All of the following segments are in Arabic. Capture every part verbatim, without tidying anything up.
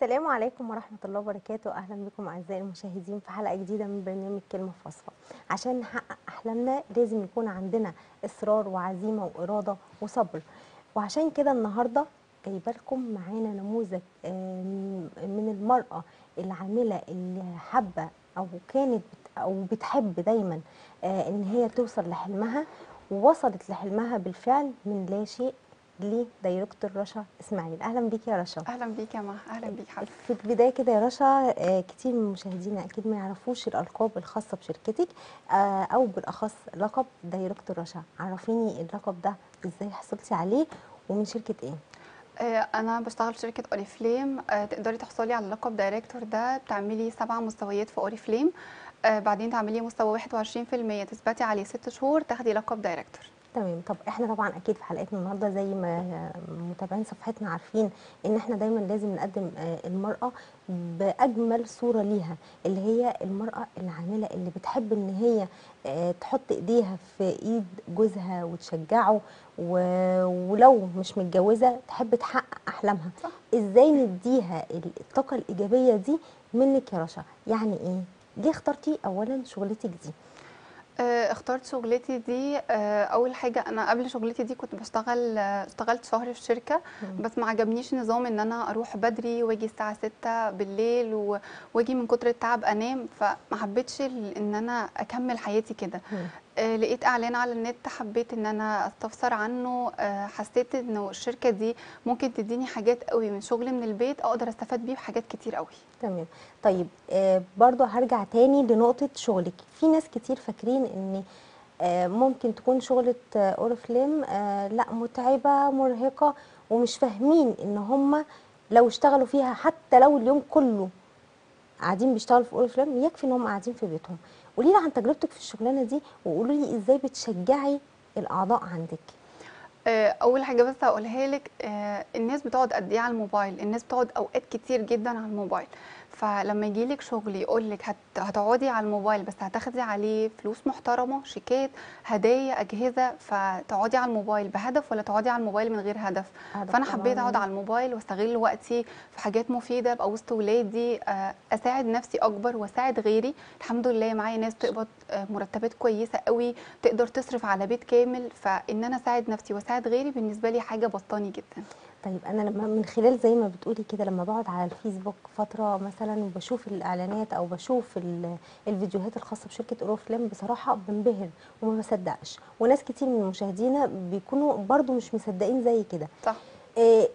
السلام عليكم ورحمة الله وبركاته. أهلا بكم أعزائي المشاهدين في حلقة جديدة من برنامج كلمة فاصلة. عشان نحقق أحلامنا لازم يكون عندنا إصرار وعزيمة وإرادة وصبر، وعشان كده النهاردة جايبة لكم معانا نموذج آم، من المرأة العاملة اللي حابة أو كانت بت- أو بتحب دايما آه، إن هي توصل لحلمها، ووصلت لحلمها بالفعل من لا شيء لدايركتور رشا إسماعيل. أهلا بيك يا رشا. اهلا بيك يا مها، اهلا بيك حبيبتي. في البداية كده يا رشا، آه، كتير من مشاهدينا أكيد ما يعرفوش الألقاب الخاصة بشركتك، آه، أو بالأخص لقب دايركتور رشا. عرفيني اللقب ده إزاي حصلتي عليه ومن شركة إيه؟ آه، انا بشتغل في شركه اوريفليم. آه، تقدري تحصلي على لقب دايركتور ده، بتعملي سبع مستويات في اوريفليم. آه، بعدين تعملي مستوى واحد وعشرين في المية تثبتي عليه ست شهور تاخدي لقب دايركتور. تمام. طب احنا طبعا اكيد في حلقتنا النهارده زي ما متابعين صفحتنا عارفين ان احنا دايما لازم نقدم آه، المراه باجمل صوره ليها، اللي هي المراه العامله اللي بتحب ان هي آه، تحط ايديها في ايد جوزها وتشجعه، و- ولو مش متجوزه تحب تحقق احلامها. صح. ازاي نديها الطاقه الايجابيه دي منك يا رشا؟ يعني ايه؟ ليه اخترتي اولا شغلتك دي؟ آه، اخترت شغلتي دي. آه، اول حاجه انا قبل شغلتي دي كنت بشتغل، آه، اشتغلت شهر في شركه. مم. بس ما عجبنيش نظام ان انا اروح بدري واجي الساعه ستة بالليل و- واجي من كتر التعب انام، فما حبيتش ال- ان انا اكمل حياتي كده. مم. آه، لقيت اعلان على النت، حبيت ان انا استفسر عنه. آه، حسيت انه الشركه دي ممكن تديني حاجات قوي من شغل من البيت، اقدر استفاد بيه بحاجات كتير قوي. تمام. طيب آه برضو هرجع تاني لنقطة شغلك. في ناس كتير فاكرين ان آه ممكن تكون شغلة آه اوريفليم آه لا متعبة مرهقة، ومش فاهمين ان هم لو اشتغلوا فيها حتى لو اليوم كله قاعدين بيشتغلوا في اوريفليم يكفي ان هم قاعدين في بيتهم. قولي لي عن تجربتك في الشغلانة دي، وقولي لي ازاي بتشجعي الاعضاء عندك. آه، اول حاجه بس هقولها لك، آه، الناس بتقعد قد ايه على الموبايل؟ الناس بتقعد اوقات كتير جدا على الموبايل. فلما يجي لك شغل يقول لك هت... هتقعدي على الموبايل بس هتاخدي عليه فلوس محترمه، شيكات، هدايا، اجهزه، فتقعدي على الموبايل بهدف ولا تقعدي على الموبايل من غير هدف؟ هدف فانا حبيت اقعد طبعا. على الموبايل واستغل وقتي في حاجات مفيده، ابقى وسط ولادي، آه، اساعد نفسي اكبر واساعد غيري. الحمد لله معايا ناس بتقبض آه، مرتبات كويسه قوي، تقدر تصرف على بيت كامل. فان انا اساعد نفسي واساعد غيري بالنسبه لي حاجه بسطاني جدا. طيب انا لما من خلال زي ما بتقولي كده، لما بقعد على الفيسبوك فتره مثلا وبشوف الاعلانات او بشوف ال- الفيديوهات الخاصه بشركه اوروفلام، بصراحه بنبهر وما بصدقش، وناس كتير من مشاهدينا بيكونوا برضو مش مصدقين زي كده. صح. إيه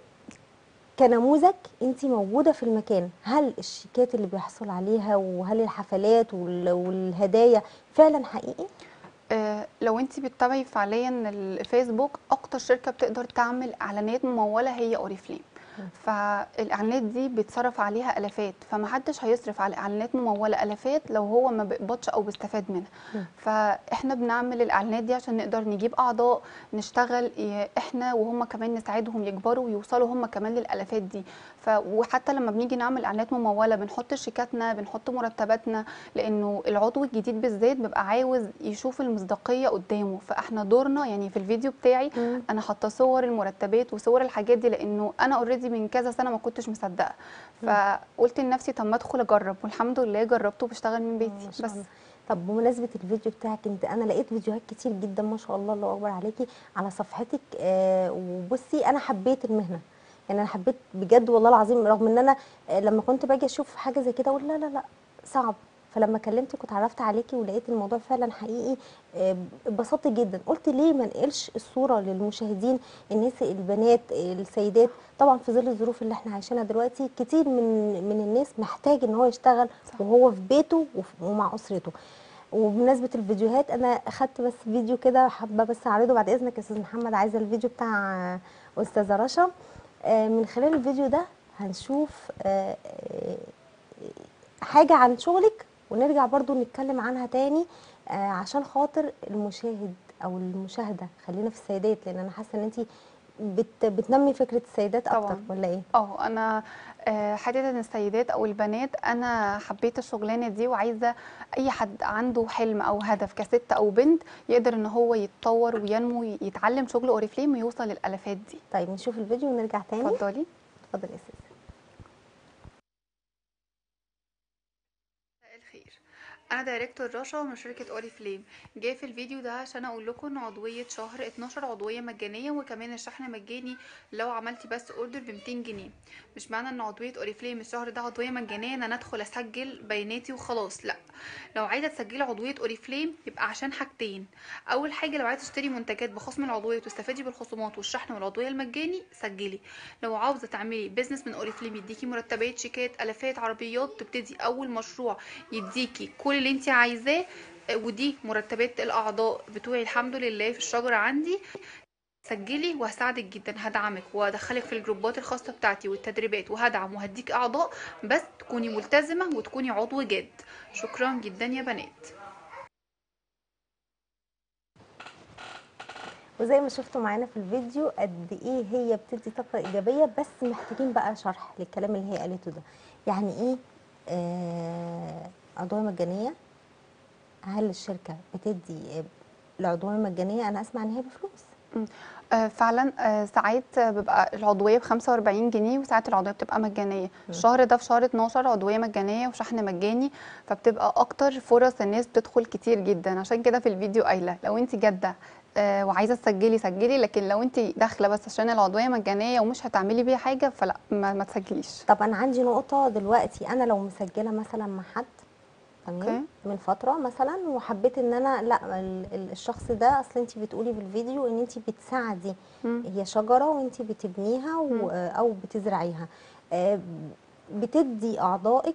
كنموذج انت موجوده في المكان، هل الشيكات اللي بيحصل عليها وهل الحفلات وال- والهدايا فعلا حقيقي؟ آه، لو انت بتتابعي فعليا الفيسبوك، اكتر شركه بتقدر تعمل اعلانات مموله هي اوريفليم. فالاعلانات دي بيتصرف عليها الافات، فمحدش هيصرف على اعلانات مموله الافات لو هو ما بيقبضش او بيستفاد منها. مم. فاحنا بنعمل الاعلانات دي عشان نقدر نجيب اعضاء نشتغل، ي- احنا وهم كمان نساعدهم يكبروا ويوصلوا هم كمان للالافات دي. ف وحتى لما بنيجي نعمل اعلانات مموله بنحط شيكاتنا، بنحط مرتباتنا، لانه العضو الجديد بالذات بيبقى عاوز يشوف المصداقيه قدامه. فاحنا دورنا يعني في الفيديو بتاعي مم. انا حاطه صور المرتبات وصور الحاجات دي، لانه انا اوريدي من كذا سنه ما كنتش مصدقه. مم. فقلت لنفسي طب ما ادخل اجرب، والحمد لله جربته وبشتغل من آه، ما بيتي شاء بس. الله. طب بمناسبة الفيديو بتاعك انت، انا لقيت فيديوهات كتير جدا ما شاء الله، الله اكبر عليكي على صفحتك. آه وبصي انا حبيت المهنة، يعني انا حبيت بجد والله العظيم، رغم ان انا آه لما كنت باجي اشوف حاجة زي كده اقول لا لا لا صعب. فلما كلمتك واتعرفت عليكي ولقيت الموضوع فعلا حقيقي، آه، اتبسطت جدا. قلت ليه ما نقلش الصورة للمشاهدين، الناس البنات السيدات. طبعا في ظل الظروف اللي احنا عايشينها دلوقتي كتير من من الناس محتاج ان هو يشتغل صح. وهو في بيته وف- ومع اسرته. وبمناسبه الفيديوهات، انا اخدت بس فيديو كده حابه بس اعرضه بعد اذنك يا استاذ محمد. عايزه الفيديو بتاع آه، استاذه رشا. آه، من خلال الفيديو ده هنشوف آه، آه، حاجه عن شغلك، ونرجع برضو نتكلم عنها تاني آه، عشان خاطر المشاهد او المشاهده. خلينا في السيدات لان انا حاسه ان انت بت بتنمي فكره السيدات اكتر، طبعا. ولا ايه؟ اه انا آه، حته ان السيدات او البنات، انا حبيت الشغلانه دي وعايزه اي حد عنده حلم او هدف كست او بنت يقدر ان هو يتطور وينمو، يتعلم شغل اوريفليم ويوصل للالافات دي. طيب نشوف الفيديو ونرجع تاني. اتفضلي. اتفضل يا استاذ. انا دايركتور رشا من شركه اوري فليم. جاي في الفيديو ده عشان اقول لكم ان عضويه شهر اتناشر عضويه مجانيه، وكمان الشحن مجاني لو عملتي بس اوردر ب ميتين جنيه. مش معنى ان عضويه اوري فليم الشهر ده عضويه مجانيه ان انا ادخل اسجل بياناتي وخلاص، لا. لو عايزه تسجلي عضويه اوري فليم يبقى عشان حاجتين. اول حاجه لو عايزه تشتري منتجات بخصم العضويه وتستفادي بالخصومات والشحن والعضويه المجاني سجلي. لو عاوزه تعملي بيزنس من اوري فليم يديكي مرتبات، شيكات، الافات، عربيات، تبتدي اول مشروع يديكي كل اللي انت عايزاه. آه، ودي مرتبات الاعضاء بتوعي الحمد لله في الشجره عندي. سجلي وهساعدك جدا، هدعمك وهدخلك في الجروبات الخاصه بتاعتي والتدريبات، وهدعم وهديك اعضاء، بس تكوني ملتزمه وتكوني عضو جاد. شكرا جدا يا بنات. وزي ما شفتوا معانا في الفيديو قد ايه هي بتدي طاقه ايجابيه، بس محتاجين بقى شرح للكلام اللي هي قالته ده. يعني ايه آه عضويه مجانيه؟ هل الشركه بتدي العضويه مجانيه؟ انا اسمع ان هي بفلوس. مم. آه، فعلا. آه، ساعات بيبقى العضويه ب خمسة واربعين جنيه، وساعات العضويه بتبقى مجانيه. الشهر ده في شهر اتناشر عضويه مجانيه وشحن مجاني، فبتبقى اكتر فرص الناس بتدخل كتير جدا. عشان كده في الفيديو قايله لو انت جاده آه، وعايزه تسجلي سجلي، لكن لو انت داخله بس عشان العضويه مجانيه ومش هتعملي بيها حاجه فلا، ما, ما تسجليش. طب انا عندي نقطه دلوقتي، انا لو مسجله مثلا مع حد تمام اوكي. من فتره مثلا، وحبيت ان انا لا ال- ال- الشخص ده، اصل انت بتقولي في الفيديو ان انت بتساعدي، مم. هي شجره وانت بتبنيها و- مم. او بتزرعيها، آه، بتدي اعضائك،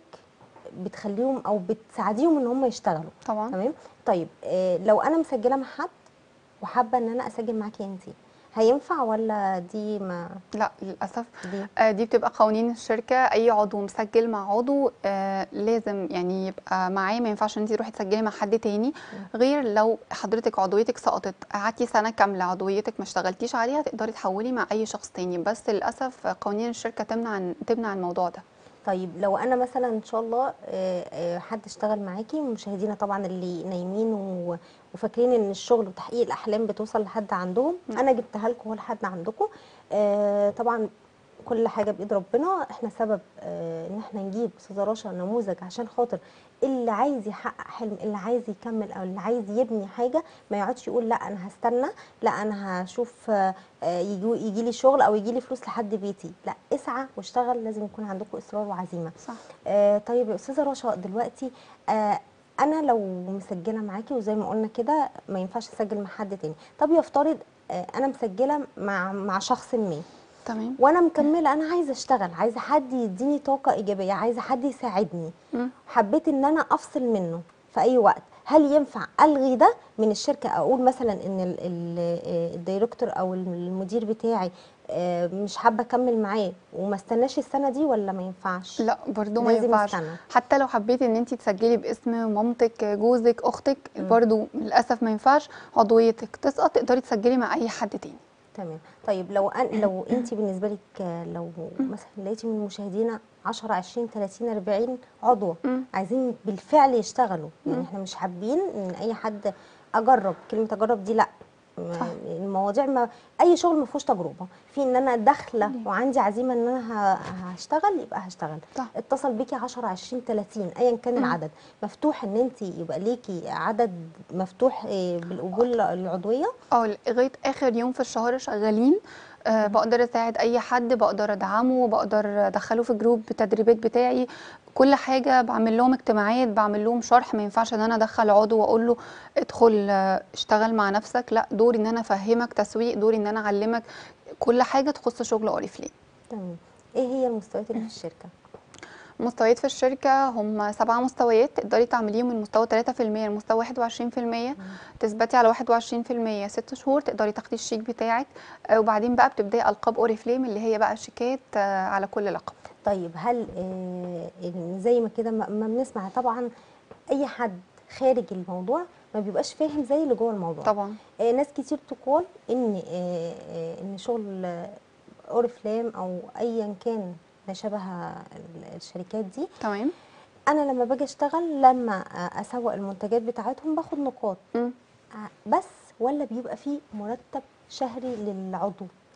بتخليهم او بتساعديهم ان هم يشتغلوا. طبعا. تمام. طيب آه، لو انا مسجله مع حد وحابه ان انا اسجل معاكي انت، هينفع ولا دي ما لا للاسف. دي آه، دي بتبقى قوانين الشركه، اي عضو مسجل مع عضو آه، لازم يعني يبقى معاه، ما ينفعش ان انت تروحي تسجلي مع حد تاني. غير لو حضرتك عضويتك سقطت، قعدتي سنه كامله عضويتك ما اشتغلتيش عليها، تقدري تحولي مع اي شخص تاني، بس للاسف قوانين الشركه تمنع تمنع الموضوع ده. طيب لو انا مثلا ان شاء الله آه، آه، حد اشتغل معاكي، مشاهدينا طبعا اللي نايمين و- وفاكرين ان الشغل وتحقيق الاحلام بتوصل لحد عندهم، م. انا جبتها لكم هو لحد عندكم. آه، طبعا كل حاجه بايد ربنا، احنا سبب آه، ان احنا نجيب استاذه رشا نموذج عشان خاطر اللي عايز يحقق حلم، اللي عايز يكمل او اللي عايز يبني حاجه، ما يقعدش يقول لا انا هستنى، لا انا هشوف آه، يجي يجي لي شغل او يجي لي فلوس لحد بيتي. لا، اسعى واشتغل، لازم يكون عندكم اصرار وعزيمه. صح. آه طيب يا استاذه رشا، دلوقتي آه انا لو مسجله معاكي وزي ما قلنا كده ما ينفعش اسجل مع حد تاني، طب يفترض آه انا مسجله مع مع شخص ما، تمام. وانا مكمله، انا عايزه اشتغل، عايزه حد يديني طاقه ايجابيه، عايزه حد يساعدني، م. حبيت ان انا افصل منه في اي وقت، هل ينفع الغي ده من الشركه؟ اقول مثلا ان ال- ال- الدايركتور او المدير بتاعي آه، مش حابه اكمل معاه وما استناش السنه دي، ولا ما ينفعش؟ لا برضو ما لازم ينفعش. السنه. حتى لو حبيتي ان انت تسجلي باسم مامتك، جوزك، اختك، مم. برضو للاسف ما ينفعش. عضويتك تسقط، تقدري تسجلي مع اي حد تاني. تمام. طيب لو أن لو انت بالنسبه لك آه، لو مثلا لقيتي من مشاهدينا عشرة عشرين تلاتين اربعين عضو مم. عايزين بالفعل يشتغلوا، يعني مم. احنا مش حابين ان اي حد اجرب، كلمه اجرب دي لا، صح. ما- المواضيع، ما اي شغل ما فيهوش تجربه، في ان انا داخله وعندي عزيمه ان انا ه- هشتغل، يبقى هشتغل. صح. اتصل بيكي عشرة عشرين تلاتين ايا كان مم. العدد، مفتوح ان انت يبقى ليكي عدد مفتوح آه، بالقبول العضويه. اه لغايه اخر يوم في الشهر شغالين. أه بقدر اساعد اي حد، بقدر ادعمه، بقدر ادخله في جروب التدريبات بتاعي. كل حاجه بعمل لهم اجتماعات، بعمل لهم شرح. ما ينفعش ان انا ادخل عضو واقول له ادخل آه، اشتغل مع نفسك. لا، دوري ان انا افهمك تسويق، دوري ان انا اعلمك كل حاجه تخص شغل اوريفليم. تمام. ايه هي المستويات اللي في الشركه؟ مستويات في الشركة هم سبعة مستويات، تقدري تعمليهم من مستوى تلاتة في المية لمستوى واحد وعشرين في المية. تثبتي على واحد وعشرين في المية ست شهور، تقدري تاخدي الشيك بتاعك. آه، وبعدين بقى بتبداي ألقاب أوريفليم اللي هي بقى شيكات آه، على كل لقب. طيب هل آه إن زي ما كده ما ما بنسمع طبعا اي حد خارج الموضوع ما بيبقاش فاهم زي اللي جوه الموضوع. طبعا. آه ناس كتير تقول ان آه آه ان شغل آه، اوريفلام او ايا كان ما شبه ال- الشركات دي، تمام. انا لما باجي اشتغل، لما آه، اسوق المنتجات بتاعتهم باخد نقاط مم. آه، بس، ولا بيبقى فيه مرتب شهري للعضو؟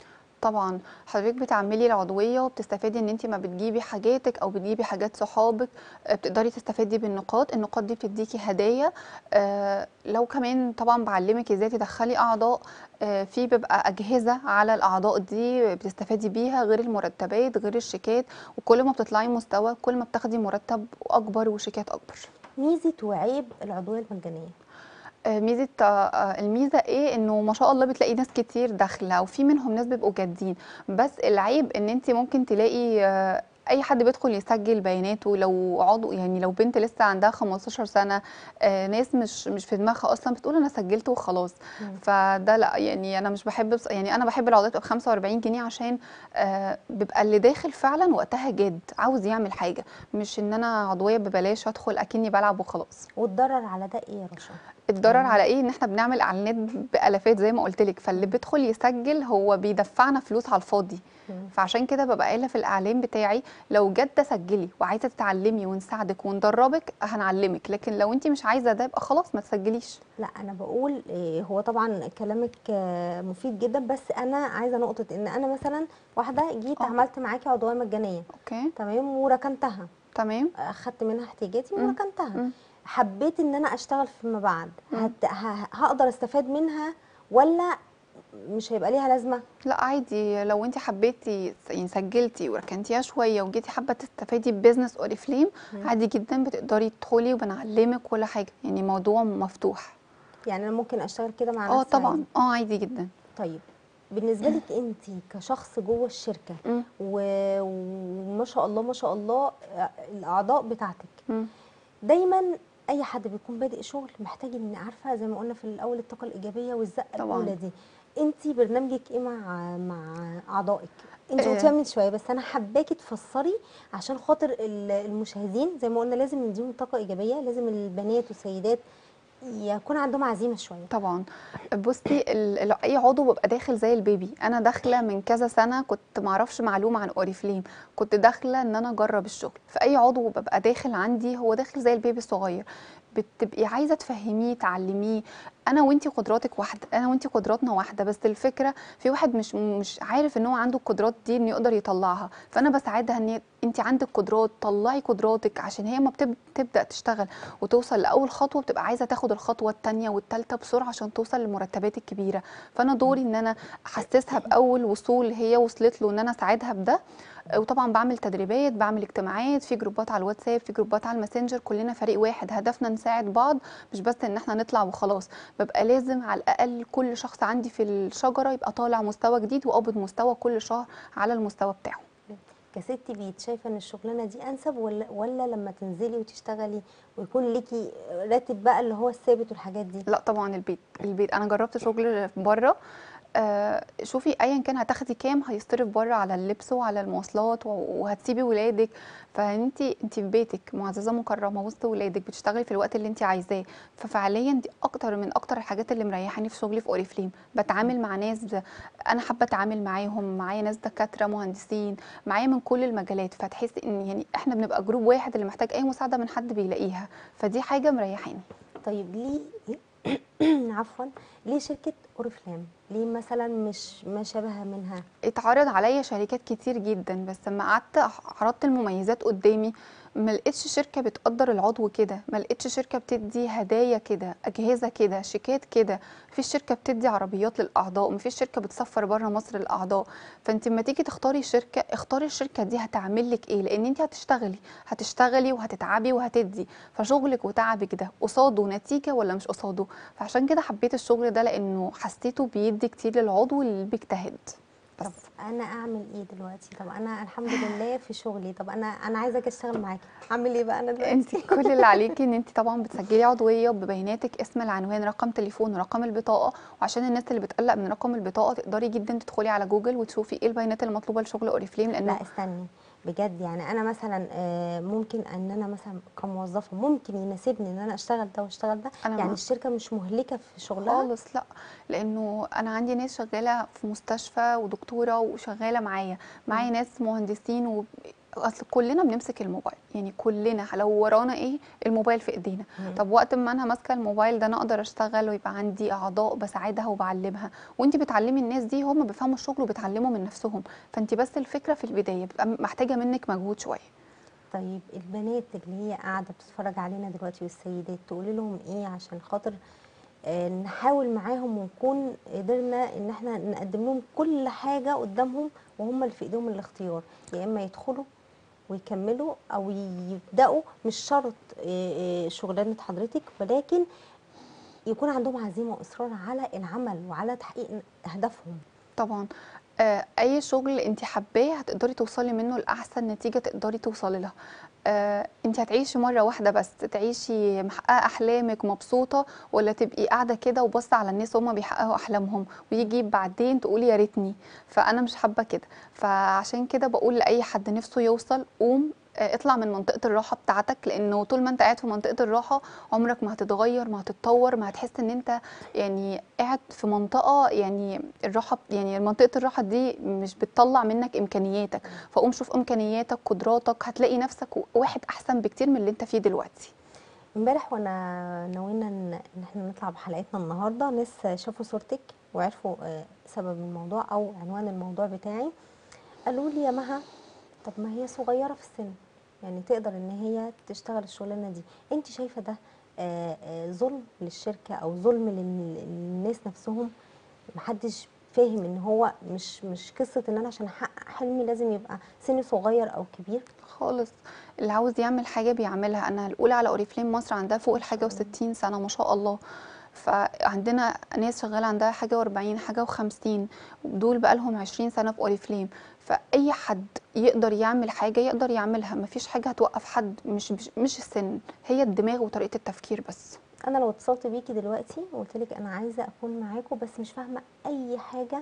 طبعا حضرتك بتعملي العضويه وبتستفادي ان انت ما بتجيبي حاجاتك او بتجيبي حاجات صحابك، آه، بتقدري تستفادي بالنقاط. النقاط دي بتديكي هدايا. آه، لو كمان طبعا بعلمك ازاي تدخلي اعضاء، آه، في بيبقى اجهزه على الاعضاء دي بتستفادي بيها غير المرتبات غير الشيكات، وكل ما بتطلعي مستوى كل ما بتاخدي مرتب اكبر وشيكات اكبر. ميزه وعيب العضويه المجانيه؟ آه، ميزه آه، آه، الميزه ايه؟ انه ما شاء الله بتلاقي ناس كتير داخله، وفي منهم ناس بيبقوا جادين. بس العيب ان انت ممكن تلاقي آه، اي حد بيدخل يسجل بياناته، لو عضو يعني لو بنت لسه عندها خمستاشر سنه، آه، ناس مش مش في دماغها اصلا بتقول انا سجلت وخلاص. مم. فده لا، يعني انا مش بحب بص- يعني انا بحب العضويات تبقى ب خمسة وأربعين جنيه، عشان آه، بيبقى اللي داخل فعلا وقتها جاد عاوز يعمل حاجه، مش ان انا عضويه ببلاش ادخل اكني بلعب وخلاص. والضرر على ده ايه يا رشا؟ الضرر يعني على ايه؟ ان احنا بنعمل اعلانات بالافات زي ما قلت لك، فاللي مم. بيدخل يسجل هو بيدفعنا فلوس على الفاضي. مم. فعشان كده ببقى قايله في الاعلان بتاعي لو جد تسجلي وعايزه تتعلمي ونساعدك وندربك هنعلمك، لكن لو انت مش عايزه ده يبقى خلاص ما تسجليش. لا انا بقول إيه، هو طبعا كلامك آه، مفيد جدا، بس انا عايزه نقطه ان انا مثلا واحده جيت اه. عملت معاكي عضويه مجانيه، اوكي. تمام، وركنتها، تمام. اخدت منها احتياجاتي امم. وركنتها، امم. حبيت ان انا اشتغل فيما بعد، امم. هت... ه- هقدر استفاد منها ولا مش هيبقى ليها لازمه؟ لا عادي، لو انت حبيتي يعني سجلتي وركنتيها شويه وجيتي حابه تستفادي ببزنس اوريفليم، مم. عادي جدا بتقدري تدخلي وبنعلمك كل حاجه، يعني موضوع مفتوح. يعني انا ممكن اشتغل كده مع اه نفسي عادي؟ طبعا، اه عادي جدا. طيب بالنسبه لك انت كشخص جوه الشركه مم. و- وما شاء الله ما شاء الله آه، الاعضاء بتاعتك مم. دايما، اي حد بيكون بادئ شغل محتاج ان عارفه زي ما قلنا في الاول الطاقه الايجابيه والزقه طبعا. الاولى دي. انت برنامجك ايه مع مع اعضائك؟ انت قلتيها آه. من شويه بس انا حباكي تفسري عشان خاطر ال- المشاهدين. زي ما قلنا لازم نديهم طاقه ايجابيه، لازم البنات والسيدات يكون عندهم عزيمه شويه. طبعا. بصي ال- ال- اي عضو ببقى داخل زي البيبي. انا داخله من كذا سنه كنت معرفش معلومه عن اوريفليم، كنت داخله ان انا اجرب الشغل. فاي عضو ببقى داخل عندي هو داخل زي البيبي الصغير، بتبقي عايزه تفهميه تعلميه. انا وانتي قدراتك واحده، انا وانتي قدراتنا واحده، بس الفكره في واحد مش مش عارف ان هو عنده القدرات دي انه يقدر يطلعها، فانا بساعدها ان انت عندك قدرات طلعي قدراتك، عشان هي ما بتب- بتبدا تشتغل وتوصل لاول خطوه بتبقى عايزه تاخد الخطوه الثانيه والثالثه بسرعه عشان توصل للمرتبات الكبيره. فانا دوري ان انا احسسها باول وصول هي وصلت له ان انا اساعدها بده. وطبعا بعمل تدريبات، بعمل اجتماعات في جروبات على الواتساب، في جروبات على الماسنجر، كلنا فريق واحد هدفنا نساعد بعض، مش بس ان احنا نطلع وخلاص. ببقى لازم على الاقل كل شخص عندي في الشجره يبقى طالع مستوى جديد وقابض مستوى كل شهر على المستوى بتاعه. كست بيت شايفه ان الشغلانه دي انسب ولا ولا لما تنزلي وتشتغلي ويكون ليكي راتب بقى اللي هو الثابت والحاجات دي؟ لا طبعا البيت. البيت انا جربت شغل بره. آه شوفي ايا كان هتاخدي كام هيصرف بره على اللبس وعلى المواصلات و- وهتسيبي ولادك، فانت انت في بيتك معززه مكرمه وسط ولادك بتشتغلي في الوقت اللي انت عايزاه. ففعليا دي اكتر من اكتر الحاجات اللي مريحاني في شغلي في اوريفليم. بتعامل مع ناس انا حابه اتعامل معاهم، معايا ناس دكاتره مهندسين، معايا من كل المجالات، فتحسي ان يعني احنا بنبقى جروب واحد اللي محتاج اي مساعده من حد بيلاقيها، فدي حاجه مريحاني. طيب ليه عفوا، ليه شركه اوريفلام؟ ليه مثلا مش ما شابه منها؟ اتعرض عليا شركات كتير جدا، بس لما قعدت عرضت المميزات قدامي ما لقيتش شركه بتقدر العضو كده، ما لقيتش شركه بتدي هدايا كده، اجهزه كده، شيكات كده. مفيش شركه بتدي عربيات للاعضاء، مفيش شركه بتسفر بره مصر للاعضاء. فانت لما تيجي تختاري شركه اختاري الشركه دي هتعمل لك ايه، لان انت هتشتغلي هتشتغلي وهتتعبي وهتدي، فشغلك وتعبك ده قصاده نتيجه ولا مش قصاده. فعشان كده حبيت الشغل ده لانه حسيته بيدي كتير للعضو اللي بيجتهد. بس طب انا اعمل ايه دلوقتي؟ طب انا الحمد لله في شغلي، طب انا انا عايزه اجي اشتغل معاكي، اعمل ايه بقى انا انت دلوقتي؟ كل اللي عليكي ان انت طبعا بتسجلي عضويه ببياناتك، اسم، العنوان، رقم تليفون، ورقم البطاقه. وعشان الناس اللي بتقلق من رقم البطاقه تقدري جدا تدخلي على جوجل وتشوفي ايه البيانات المطلوبه لشغل اوريفليم، لانه لا استني، بجد يعني انا مثلا آه، ممكن ان انا مثلا كموظفه ممكن يناسبني ان انا اشتغل ده واشتغل ده؟ انا يعني مع الشركه مش مهلكه في شغلها؟ خالص لا، لانه انا عندي ناس شغاله في مستشفى ودكتوره وشغاله معايا، معايا ناس مهندسين اصل كلنا بنمسك الموبايل، يعني كلنا لو ورانا ايه الموبايل في ايدينا. مم. طب وقت ما انا ماسكه الموبايل ده انا اقدر اشتغل ويبقى عندي اعضاء بساعدها وبعلمها، وانت بتعلمي الناس دي هم بيفهموا الشغل وبتعلموا من نفسهم. فانت بس الفكره في البدايه بتبقى محتاجه منك مجهود شويه. طيب البنات اللي هي قاعده بتتفرج علينا دلوقتي والسيدات، تقولي لهم ايه عشان خاطر آه، نحاول معاهم ونكون قدرنا ان احنا نقدم لهم كل حاجه قدامهم، وهم اللي في ايديهم الاختيار، يا اما يدخلوا ويكملوا او يبداوا، مش شرط آه، آه، شغلانه حضرتك، ولكن يكون عندهم عزيمه واصرار على العمل وعلى تحقيق اهدافهم. طبعا آه، اي شغل انت حباه هتقدري توصلي منه لاحسن نتيجه تقدري توصلي لها. آه، انت هتعيشي مره واحده بس، تعيشي محققه احلامك مبسوطه، ولا تبقي قاعده كده وبص على الناس وهم بيحققوا احلامهم ويجي بعدين تقولي يا ريتني؟ فانا مش حابه كده. فعشان كده بقول لاي حد نفسه يوصل، قوم آه، اطلع من منطقه الراحه بتاعتك، لانه طول ما انت قاعد في منطقه الراحه عمرك ما هتتغير، ما هتتطور، ما هتحس ان انت يعني قاعد في منطقه، يعني الراحه، يعني منطقه الراحه دي مش بتطلع منك امكانياتك. فقوم شوف امكانياتك، قدراتك، هتلاقي نفسك واحد احسن بكتير من اللي انت فيه دلوقتي. امبارح وانا نوينا ان إن احنا نطلع بحلقتنا النهارده، ناس شافوا صورتك وعرفوا آه، سبب الموضوع او عنوان الموضوع بتاعي، قالوا لي يا مها، طب ما هي صغيره في السن، يعني تقدر ان هي تشتغل الشغلانه دي، انت شايفه ده آه، آه، ظلم للشركه او ظلم لل- للناس نفسهم؟ محدش فاهم ان هو مش مش قصه ان انا عشان احقق حلمي لازم يبقى سني صغير او كبير. خالص، اللي عاوز يعمل حاجه بيعملها. انا الاولى على اوريفليم مصر عندها فوق ما شاء الحاجه الله. وستين سنه ما شاء الله. فعندنا ناس شغاله عندها حاجه واربعين، حاجه وخمسين، دول بقالهم عشرين سنه في اوريفليم. فاي حد يقدر يعمل حاجه يقدر يعملها، مفيش حاجه هتوقف حد، مش مش, مش السن، هي الدماغ وطريقه التفكير بس. انا لو اتصلت بيكي دلوقتي وقلت لك انا عايزه اكون معاكم بس مش فاهمه اي حاجه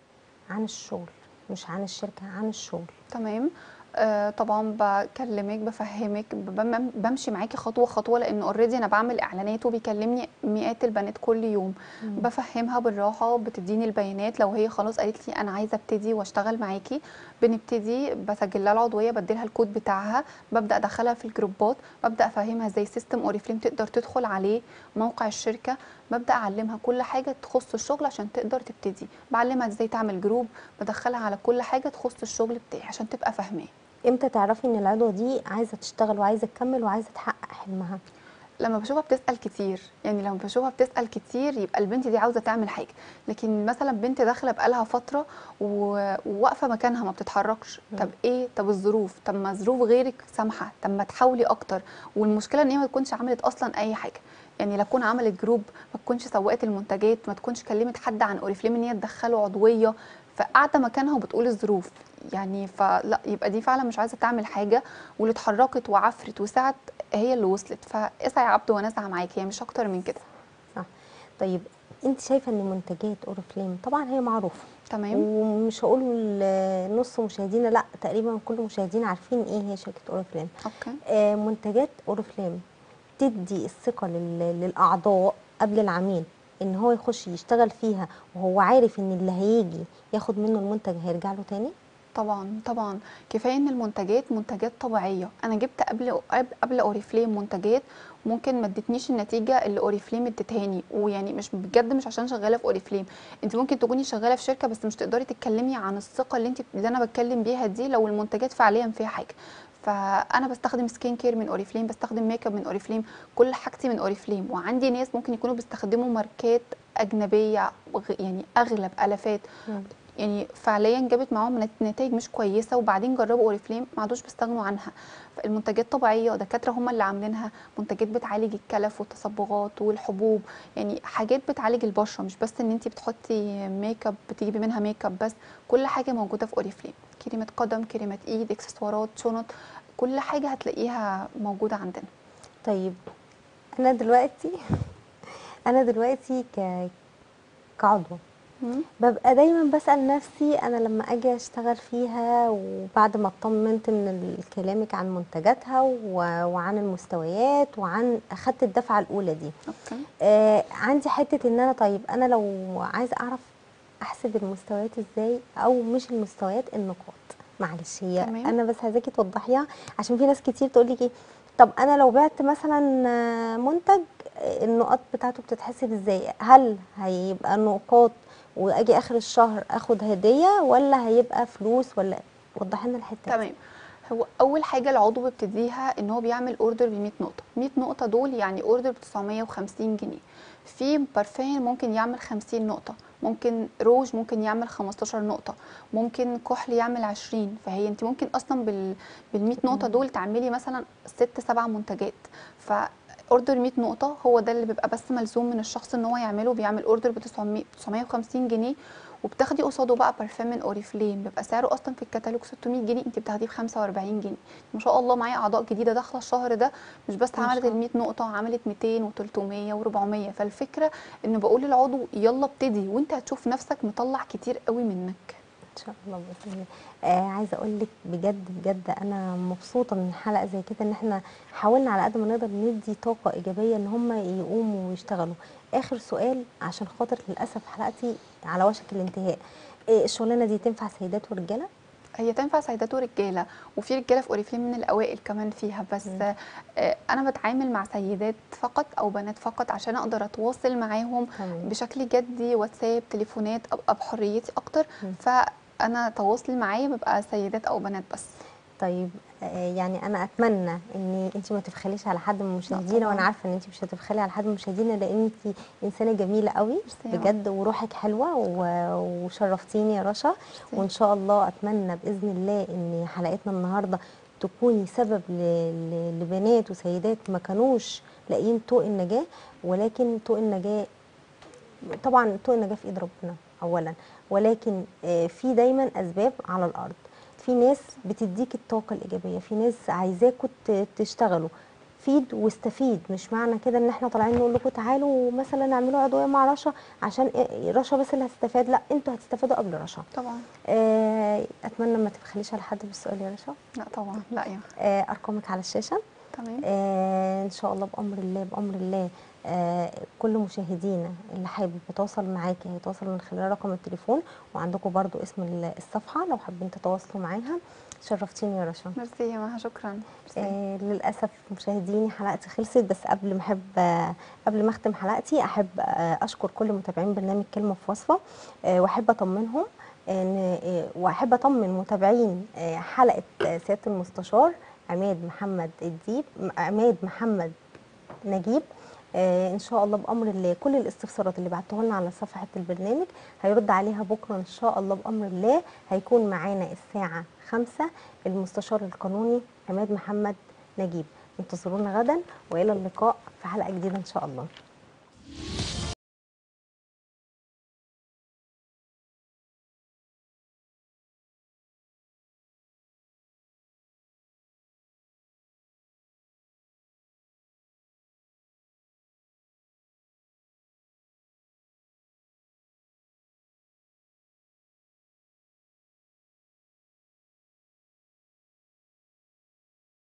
عن الشغل، مش عن الشركه، عن الشغل، تمام. آه طبعا بكلمك بفهمك بم- بمشي معاكي خطوه خطوه، لان اوريدي انا بعمل اعلانات وبيكلمني مئات البنات كل يوم. مم. بفهمها بالراحه، بتديني البيانات. لو هي خلاص قالت لي انا عايزه ابتدي واشتغل معاكي، بنبتدي، بسجل لها العضويه، بديلها الكود بتاعها، ببدا ادخلها في الجروبات، ببدا افهمها ازاي سيستم اوريفليم تقدر تدخل عليه موقع الشركه. ببدا اعلمها كل حاجه تخص الشغل عشان تقدر تبتدي، بعلمها ازاي تعمل جروب، بدخلها على كل حاجه تخص الشغل بتاعي عشان تبقى فاهماه. امتى تعرفي ان العضوه دي عايزه تشتغل وعايزه تكمل وعايزه تحقق حلمها؟ لما بشوفها بتسأل كتير، يعني لما بشوفها بتسأل كتير يبقى البنت دي عاوزة تعمل حاجة. لكن مثلا بنت داخلة بقالها فترة و- وواقفة مكانها ما بتتحركش، طب مم. ايه؟ طب الظروف، طب ما ظروف غيرك سامحة، طب ما تحاولي اكتر. والمشكلة ان هي ما تكونش عملت اصلا اي حاجة، يعني لا تكون عملت جروب، ما تكونش سوقت المنتجات، ما تكونش كلمت حد عن اوريفليم ان هي تدخله عضوية، فقاعدة مكانها وبتقول الظروف. يعني فلا، يبقى دي فعلا مش عايزة تعمل حاجة، واللي اتحركت وعفرت وسعت هي اللي وصلت. فاسعي يا عبد وانا اسعى معاكي، هي مش اكتر من كده. صح. طيب انت شايفه ان منتجات اوريفليم طبعا هي معروفه، تمام. ومش هقول نص مشاهدينا، لا تقريبا كل مشاهدينا عارفين ايه هي شركه اوريفليم. اوكي. آه، منتجات اوريفليم تدي الثقه لل- للاعضاء قبل العميل ان هو يخش يشتغل فيها وهو عارف ان اللي هيجي ياخد منه المنتج هيرجع له تاني. طبعا طبعا، كفايه ان المنتجات منتجات طبيعيه. انا جبت قبل قبل قبل اوريفليم منتجات ممكن ما ادتنيش النتيجه اللي اوريفليم ادتهاني. ويعني مش بجد مش عشان شغاله في اوريفليم، انت ممكن تكوني شغاله في شركه بس مش تقدري تتكلمي عن الثقه اللي انت اللي انا بتكلم بيها دي لو المنتجات فعليا فيها حاجه. فانا بستخدم سكين كير من اوريفليم، بستخدم ميك اب من اوريفليم، كل حاجتي من اوريفليم. وعندي ناس ممكن يكونوا بيستخدموا ماركات اجنبيه وغ- يعني اغلب الافات، مم. يعني فعليا جابت معاهم نتائج مش كويسه، وبعدين جربوا اوريفليم ما عادوش بيستغنوا عنها. فالمنتجات طبيعيه، دكاتره هم اللي عاملينها، منتجات بتعالج الكلف والتصبغات والحبوب، يعني حاجات بتعالج البشره، مش بس ان انت بتحطي ميك اب بتجيبي منها ميك اب بس. كل حاجه موجوده في اوريفليم، كريمات قدم، كريمات ايد، اكسسوارات، شنط، كل حاجه هتلاقيها موجوده عندنا. طيب انا دلوقتي انا دلوقتي ك كعضو مم. ببقى دايما بسأل نفسي انا لما اجي اشتغل فيها، وبعد ما اطمنت من ال- كلامك عن منتجاتها و- وعن المستويات وعن اخدت الدفعة الاولى دي، اوكي. آه عندي حتة ان انا طيب انا لو عايزة اعرف احسب المستويات ازاي، او مش المستويات، النقاط، معلش هي تمام. انا بس عايزاكي توضحيها، عشان في ناس كتير تقول لك ايه، طب انا لو بعت مثلا آه، منتج، آه، النقاط بتاعته بتتحسب ازاي؟ هل هيبقى نقاط واجي اخر الشهر اخد هديه، ولا هيبقى فلوس؟ ولا وضحي لنا الحته دي. تمام. هو اول حاجه العضو بيبتديها ان هو بيعمل اوردر ب مية نقطه. مية نقطه دول يعني اوردر ب تسعمية وخمسين جنيه. في بارفان ممكن يعمل خمسين نقطه، ممكن روج ممكن يعمل خمستاشر نقطه، ممكن كحل يعمل عشرين. فهي انت ممكن اصلا بال بال مية نقطه مم. دول تعملي مثلا ست سبع منتجات. ف اوردر مية نقطه هو ده اللي بيبقى بس ملزوم من الشخص ان هو يعمله. بيعمل اوردر ب تسعمية وخمسين جنيه، وبتاخدي قصاده بقى برفان من اوريفليم بيبقى سعره اصلا في الكتالوج ستمية جنيه، انت بتاخديه ب خمسة واربعين جنيه. ما شاء الله معايا اعضاء جديده داخله الشهر ده، مش بس ما عملت شاء ال الله. مية نقطه، عملت ميتين و300 و400. فالفكره ان بقول للعضو يلا ابتدي، وانت هتشوف نفسك مطلع كتير قوي منك. ان شاء الله باذن الله. آه عايزه اقول لك بجد بجد انا مبسوطه من حلقه زي كده، ان احنا حاولنا على قد ما نقدر ندي طاقه ايجابيه ان هم يقوموا ويشتغلوا. اخر سؤال عشان خاطر للاسف حلقتي على وشك الانتهاء، إيه الشغلانه دي تنفع سيدات ورجاله؟ هي تنفع سيدات ورجاله، وفي رجاله في اوريفليم من الاوائل كمان فيها. بس مم. آه، انا بتعامل مع سيدات فقط او بنات فقط عشان اقدر اتواصل معاهم تمام. بشكل جدي، واتساب، تليفونات، ابقى بحريتي اكتر. مم. فانا تواصلي معايا بيبقى سيدات او بنات بس. طيب، آه، يعني انا اتمنى ان انت ما تبخليش على حد من لا مشاهدينا، وانا طبعا. عارفه ان انت مش هتبخلي على حد من مشاهدينا، لان انت انسانه جميله قوي ميرسي يا بجد، وروحك حلوه و- وشرفتيني يا رشا. ميرسي. وان شاء الله اتمنى باذن الله ان حلقتنا النهارده تكوني سبب ل- ل- لبنات وسيدات ما كانوش لاقيين طوق النجاه، ولكن طوق النجاه طبعا طوق النجاة في ايد ربنا اولا، ولكن آه، في دايما اسباب على الارض. في ناس بتديك الطاقه الايجابيه، في ناس عايزاكوا ت- تشتغلوا. فيد واستفيد، مش معنى كده ان احنا طالعين نقول لكم تعالوا مثلا اعملوا عضويه مع رشا عشان إيه رشا بس اللي هتستفاد، لا انتوا هتستفادوا قبل رشا. طبعا. آه، اتمنى ما تبخليش على حد بالسؤال يا رشا. لا طبعا. لا يا. آه، ارقامك على الشاشه. تمام. آه ان شاء الله بامر الله بامر الله. آه كل مشاهدينا اللي حابب يتواصل معاكي هيتواصل من خلال رقم التليفون، وعندكم برضو اسم ال- الصفحه لو حابين تتواصلوا معاها. شرفتيني يا رشا. ميرسي يا مها، شكرا. ميرسي. آه للاسف مشاهديني حلقتي خلصت، بس قبل ما احب آه قبل ما اختم حلقتي احب آه اشكر كل متابعين برنامج كلمه في وصفه، آه واحب اطمنهم ان آه واحب اطمن متابعين آه حلقه آه سياده المستشار عماد محمد الديب عماد محمد نجيب. آه ان شاء الله بامر الله كل الاستفسارات اللي بعتوها لنا على صفحه البرنامج هيرد عليها بكره ان شاء الله بامر الله. هيكون معانا الساعه خمسة المستشار القانوني عماد محمد نجيب. انتظرونا غدا، والى اللقاء في حلقه جديده ان شاء الله.